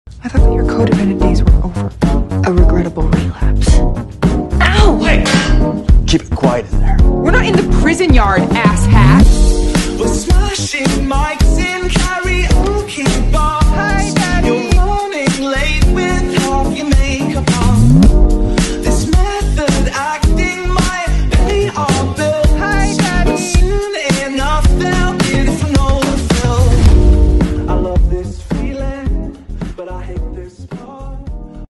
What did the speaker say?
I thought that your codependent days were over. A regrettable relapse. Ow! Hey! Keep it quiet in there. We're not in the prison yard, asshat! Smashing my